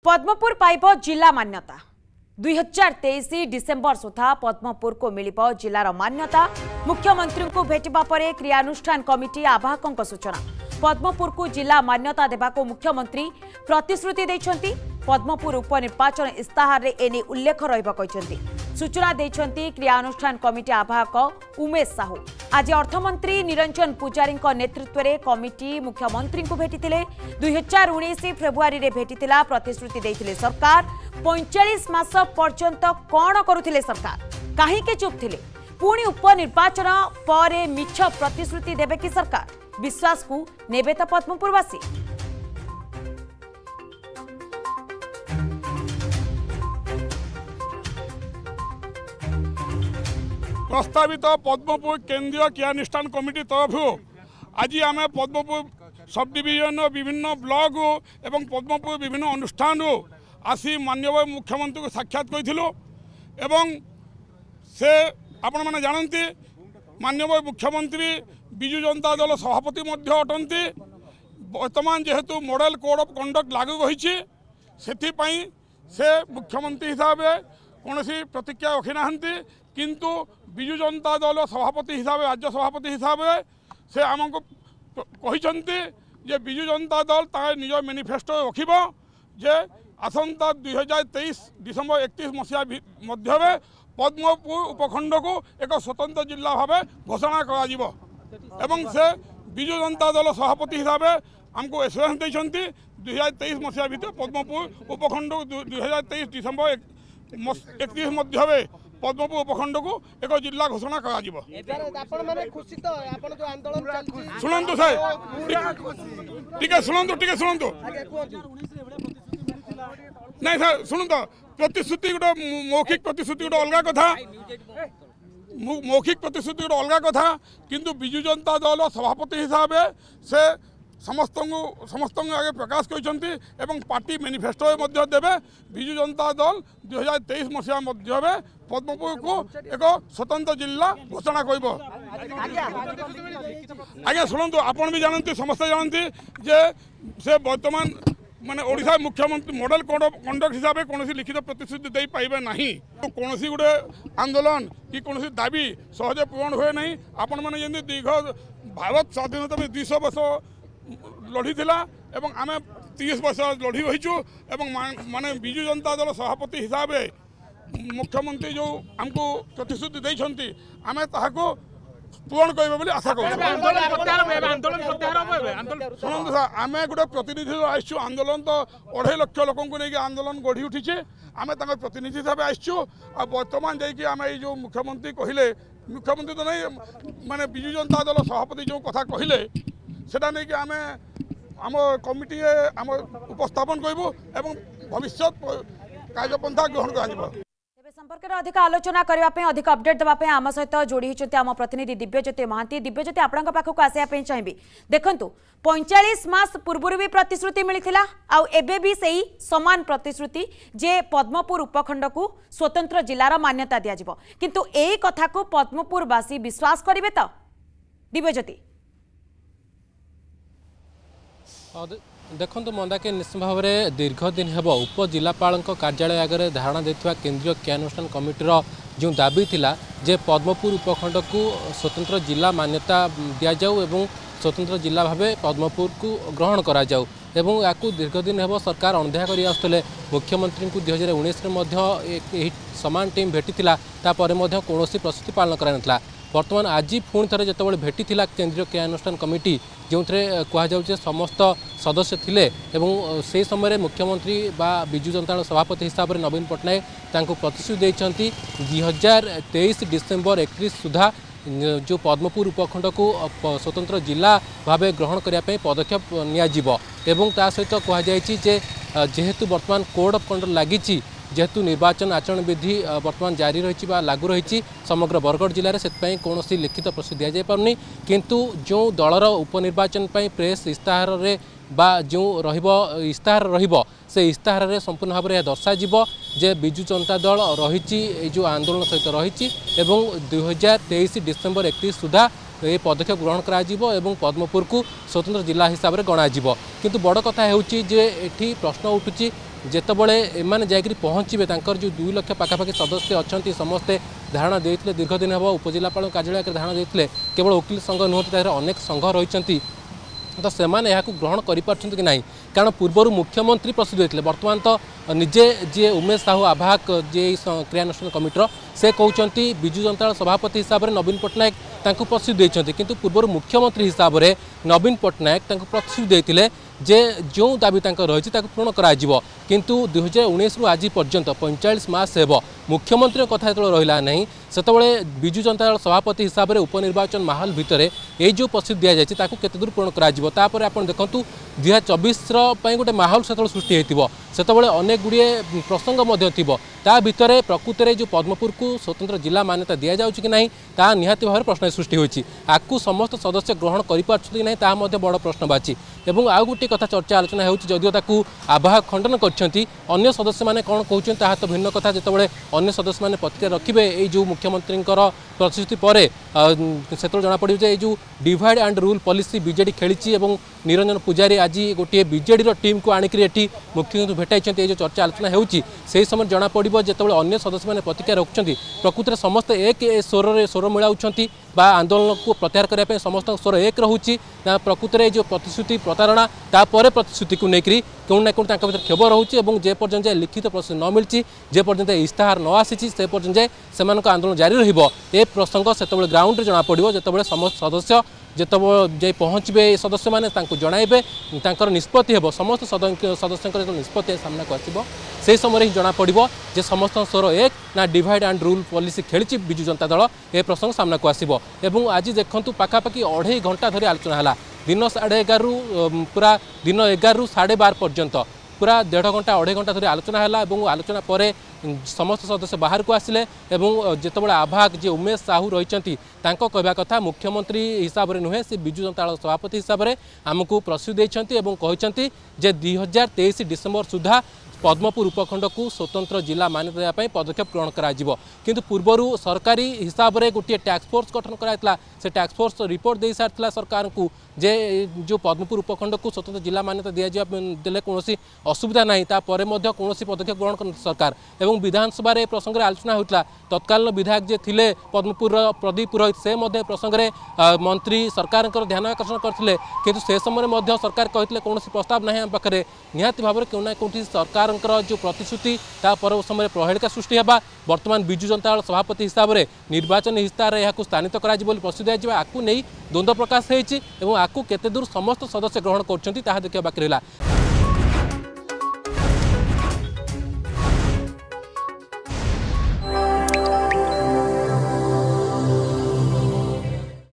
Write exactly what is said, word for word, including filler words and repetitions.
पद्मपुर पाइब जिला मान्यता दुई हजार तेईस डिसेम्बर सुधा पद्मपुर को मिल जिलार मान्यता। मुख्यमंत्री को भेटा पर क्रियानुष्ठान कमिटी आवाहकों सूचना। पद्मपुर को जिला मान्यता देवा को मुख्यमंत्री प्रतिश्रुति देइछंती। पद्मपुर उपनिर्वाचन इस्ताहार रे एने उल्लेख रहिबा कहिसंती। सूचना देइछंती क्रियानुष्ठान कमिटी आवाहक उमेश साहू। आज अर्थमंत्री निरंजन पुजारी नेतृत्व में कमिटी मुख्यमंत्री को भेटिथिले। दुई हजार उन्नीस फेब्रुआरी रे भेटिथिला। प्रतिश्रुति देइथिले सरकार। पैंतालीस मास पर्यंत कौन करुथिले सरकार, काहे चुप थिले? पुणी उपनिर्वाचन पर मिछ प्रतिश्रुति देबे कि सरकार? विश्वास को नेबे त पद्मपुरवासी। प्रस्तावित पद्मपुर केंद्रीय क्रियानुष्ठान कमिटी तरफ आज आम पद्मपुर सब डिविजन विभिन्न ब्लॉक एवं पद्मपुर विभिन्न अनुष्ठान आसी माननीय मुख्यमंत्री को साक्षात करूँ। से आपण मैंने जानती माननीय मुख्यमंत्री विजु जनता दल सभापति अटंती। वर्तमान जेहेतु मॉडल कोड ऑफ कंडक्ट लागू रही से मुख्यमंत्री हिसाब से कौन प्रतिक्रिया रखी ना, किंतु विजु जनता दल सभापति हिसाब से राज्य सभापति हिसाब से आमको कहते जे विजु जनता दल निज मैनिफेस्टो रखिब जे आसंता दुई हजार तेईस डिसेम्बर एकतीस मसीहा मध्य पद्मपुर उपखंड को एक स्वतंत्र जिला भाव घोषणा कर से विजु जनता दल सभापति हिसाब से आमको एश्योरेंस देते दुई हजार तेईस मसीहा भर पद्मपुर उपखंड दुई हजार तेईस डिसेम्बर एकतीस मध्य पद्मपुर उपखंड को एक जिला घोषणा कर शुणु सर टे शुणु टे शुणु नहीं सर शुणु तो प्रतिश्रुति गोटे मौखिक प्रतिश्रुति गोटे अलग कथा मौखिक प्रतिश्रुति गोटे अलग कथा किंतु विजु जनता दल सभापति हिसाब से समस्त समस्त आगे प्रकाश कर पार्टी मैनिफेस्टो देवे विजु जनता दल दुई हजार तेईस मसीहा मध्य पद्मपुर को एक स्वतंत्र जिला घोषणा कर। आज्ञा शुणु आपण भी जानते समस्त जानते जे से वर्तमान माने ओडिशा मुख्यमंत्री मॉडल कोड ऑफ कंडक्ट हिसाब से कौन लिखित प्रतिश्रुति दे पाइबे नहीं। कौन गोटे आंदोलन कि कौन दाबी सहजे पूरण हुए नहीं। आपण मैंने जमी दीर्घ भारत स्वाधीनता में दुईश वर्ष लड़ी थिला एवं आम तीस वर्ष लड़ी रहीचु एवं माने विजु जनता दल सभापति हिसाब से मुख्यमंत्री जो आमको प्रतिश्रुति देइछंती आमे ताहाको पूर्ण करेंगे आशा कर। शुणु सर आम गोटे प्रतिनिधि आसचु आंदोलन तो अढ़ाई लक्ष लोक लेकिन आंदोलन गढ़ी उठी आम प्रतिनिधि हिसाब से आसचु आ बर्तमान जाइए जो मुख्यमंत्री कहले मुख्यमंत्री तो नहीं माने विजु जनता दल सभापति जो कथा कहले सेटा नहीं कि आम आम कमिटी आम उपस्थापन करूँ एवं भविष्य कार्यपंथा ग्रहण कर संपर्क में अधिक आलोचना करने अधिक अपडेट देवाई आम सहित जोड़ी होती आम प्रतिनिधि दिव्यज्योति महांती। दिव्यज्योति आपण पाखक आसापी चाहिए देखु पैंतालीस मास पूर्व भी प्रतिश्रुति मिलता आबे भी सही समान प्रतिश्रुति जे पद्मपुर उपखंड को स्वतंत्र जिलार मान्यता दिज्व किंतु यही कथा को पद्मपुरवासी विश्वास करेंगे तो दिव्यज्योति? देखो मंदाके निश्चित भाव में दीर्घ दिन हेब उपजिलापाल कार्यालय आगे धारणा देथिबा केंद्रीय क्रियानुष्ठान कमिटीर जो दाबी थिला जे पद्मपुर उपखंड को स्वतंत्र जिला मान्यता दि जाऊ एवं स्वतंत्र जिला भाव पद्मपुर को ग्रहण करा जाऊ एवं याकू दीर्घ दिन हेब सरकार अणदेखा कर आसुले। मुख्यमंत्री को दुई हजार उन्नीस सामान टीम भेटी तापर कौन प्रस्तुति पालन कराला। वर्तमान आज पुणी थे जो भेटी केंद्रीय क्रियानुष्ठान कमिटी जो कहुचे समस्त सदस्य थिले एवं से समय मुख्यमंत्री बा विजु जनता दल सभापति हिसाब से नवीन पट्टनायक तांको प्रतिश्रुति देइछंती दुई हजार तेईस डिसेम्बर एकतीस सुधा जो पद्मपुर उपखंड को स्वतंत्र जिला भाव ग्रहण करने पदक्षेप नियाजिबो एवं ता सहित कहुଯାଇଛି जे जेहेतु वर्तमान कोड ऑफ कंडक्ट लगी जेहेतु निर्वाचन आचरण विधि वर्तमान जारी रही लागू रही समग्र बरगढ़ जिले में से कौन लिखित प्रस्तुति दि जापनी किंतु जो दलर उपनिर्वाचन प्रेस इस्ताहार रे बा जो इस्ताहार रहिबो से इस्ताहार रे संपूर्ण भाव में दर्शाଯିव जे विजु जनता दल रही जो आंदोलन सहित रही दुई हजार तेईस डिसेम्बर एकतीस सुधा ये पदक्षेप ग्रहण करा पद्मपुर को स्वतंत्र जिला हिसाब से गणाजिव किंतु बड़ कथा होची जे एठी प्रश्न उठुची जितेबले एम जाकि पहुँचे जो दुई लक्ष पाखापाखि सदस्य अच्छा समस्ते धारणा देते दीर्घ दिन हम उपजिलापाल कार्यालय धारणा देते केवल वकिल संघ नुहति अनेक संघ रही तो सेमाने यहाँ ग्रहण करें कि ना कारण पूर्वर मुख्यमंत्री प्रस्तुत होते बर्तमान तो निजे जी उमेश साहू आवाहक जी क्रियानुष्ठान कमिटर से कहते विजु जनता दल सभापति हिसाब से नवीन पट्टनायक प्रस्तुत देते किंतु पूर्वर मुख्यमंत्री हिसाब से नवीन पट्टनायक प्रतिश्रुति देते जे जो दाबी रही पूर्ण करा किंतु दुई हजार उन्नीस रु आज पर्यंत पैंचाश मास हेब मुख्यमंत्री कथा जो रहा नहीं सेतबले विजु जनता दल सभापति हिसाब से उपनिर्वाचन माहौल भितर ये जो प्रस्तुति दि जाए केते दूर पूर्ण करा आप देखूँ दुई हजार चौबीस गोटे माहौल से सृष्टि होते अनेक गुड़िए प्रसंग ता भितर प्रकृत में जो पद्मपुर को स्वतंत्र जिला मान्यता दि जाऊँगी कि नहीं ता निहाती भाव प्रश्न सृष्टि होती आपको समस्त सदस्य ग्रहण करें नहीं ता बड़ प्रश्न बाची एवं आउ गोटे कथा चर्चा आलोचना होदियो ताकू आवाहक खंडन कर सदस्य मैंने कौन कहते हैं तो भिन्न कथा जितेबाला अन्य सदस्य मैंने प्रतिक्रिया रखिए ये जो मुख्यमंत्री प्रतिश्रुति पर से जनापड़ जो divide and rule policy BJD खेली निरंजन पूजारी आज गोटे बीजेडी टीम को आणिक मुख्यमंत्री भेटाई जो चर्चा आलोचना होती समय जनापड़ जितेबाला अन्य सदस्य मैंने प्रतिक्रिया रखुच्च प्रकृत में समस्त एक स्वर स्वर मिलाऊँच आंदोलन को प्रत्याहार करने समस्त स्वर एक रोचे प्रकृत में जो प्रतिश्रुति प्रतारणा तापर प्रतिश्रुति को लेकर कौन ना कौन भर क्षोभ रोचे और जेपर्यंत लिखित प्रतिश्रुति न मिली जेपर्यंत इस्ताहार न आसी से पर्यंत से आंदोलन जारी रही प्रसंग से ग्राउंड जनापड़ जितेबाला समस्त सदस्य जिते जे पहुँचे सदस्य मैंने जनइबे निष्पत्ति हे समस्त सदस्य निष्पत्ति सामना को आसो से समय ही जनापड़ जे समस्त स्वर एक ना डिवाइड एंड रूल पॉलिसी खेली विजु जनता दल ए प्रसंग सामना को आसो एवं आज देखूँ पाखापाखि अढ़ाई घंटा धरी आलोचना है दिन साढ़े एगार पूरा दिन एगार साढ़े बार पर्यंत पूरा डेढ़ घंटा अढ़ाई घंटा धरी आलोचना है आलोचना पर समस्त सदस्य बाहर को आसिले जितेबाला आवाहक जी उमेश साहू रही कहवा कथा मुख्यमंत्री हिसाब से नुहे से विजु जनता दल सभापति हिसाब से आमको प्रतिश्रुति देते जे दुई हजार तेईस डिसेम्बर सुधा पद्मपुर उपखंड को स्वतंत्र जिला मान्यता देवाई पदक्षेप ग्रहण करा किंतु पूर्वर सरकारी हिसाब से गोटे टैक्स फोर्स गठन कराइला से टैक्स फोर्स रिपोर्ट दे सारी सरकार को जे जो पद्मपुर उपखंड को स्वतंत्र जिला मान्यता दि जाए कौन असुविधा ना तापर कौन पदक्षेप ग्रहण कर सरकार एवं विधानसभा प्रसंग आलोचना होता तत्कालीन विधायक जे थिले पद्मपुर प्रदीप पुरोहित से प्रसंग में मंत्री सरकार ध्यान आकर्षण करते किंतु से समय सरकार कहते कौन प्रस्ताव ना आम पाखे निहाती भाव में कौन कौटी सरकार जो प्रतिश्रुति पर समय प्रहेलिका सृष्टि होगा बर्तमान विजु जनता दल सभापति हिसाब से निर्वाचन इस्ताहार यहाँ स्थानित कर प्रस्तुत दिया आपको नहीं द्वंद्व प्रकाश होती आपको केते दूर समस्त सदस्य ग्रहण कर देखा बाकी रहा।